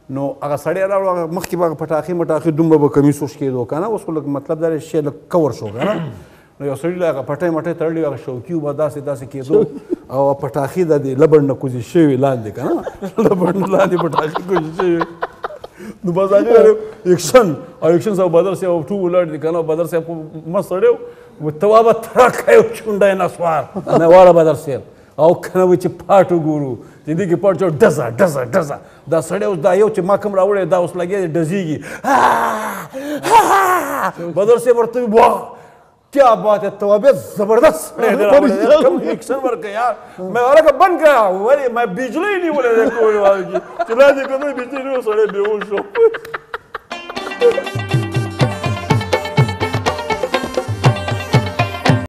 نو هغه سړی راوړو هغه مخکې به هغه پټاخي دومره به کمیس وش کېدو که نه اوس خو لږ مطلب دا شی لږ کور شو که نه نو یو سړي له هغه پټۍ مټۍ تړلي هغه شوکي به داسې کېدو او پټاخي د دې لبړ نه کوزې شوي لاندې که نه لبړ نه لاندې پټاخي کوزې شوي نو بس هغې اکشن او اکشن صاحب بدر صاحب ټول ولاړ دي که نه بدر صاحب خو مست سړی و توابه ترکه یو چونډی نسوار نه واړه بدر صاحب او که نه وایي چې پاټ وګورو چې دې کې پاټ ډزه ډزه ډزه دا سړی اوس دا یو چې ما کوم راوړی دا اوس لګیا دی ډزېږي بدر صاحب ورته وایي واه کیا بات ہے توابے زبردست کم ایکشن ورک ہے یار میں والا کا بند گیا ولی میں بجلی نہیں بولے کوئی والا کی چلا جی کو بجلی نہیں سڑے بے ہوش ہو